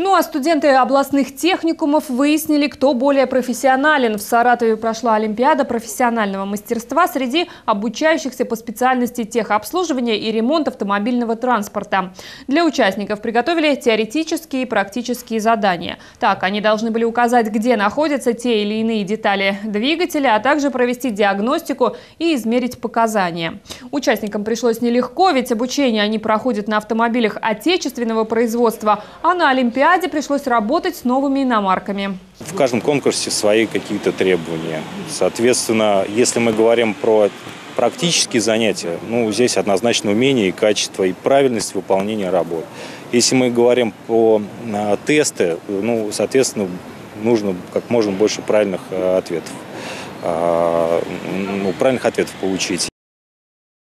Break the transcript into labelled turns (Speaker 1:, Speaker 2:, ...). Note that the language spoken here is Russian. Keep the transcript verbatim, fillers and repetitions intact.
Speaker 1: Ну а студенты областных техникумов выяснили, кто более профессионален. В Саратове прошла Олимпиада профессионального мастерства среди обучающихся по специальности техобслуживания и ремонт автомобильного транспорта. Для участников приготовили теоретические и практические задания. Так, они должны были указать, где находятся те или иные детали двигателя, а также провести диагностику и измерить показания. Участникам пришлось нелегко, ведь обучение они проходят на автомобилях отечественного производства, а на Олимпиаде пришлось работать с новыми иномарками.
Speaker 2: В каждом конкурсе свои какие-то требования. Соответственно, если мы говорим про практические занятия, ну, здесь однозначно умение и качество, и правильность выполнения работ. Если мы говорим про а, тесты, ну, соответственно, нужно как можно больше правильных а, ответов. А, ну, правильных ответов получить.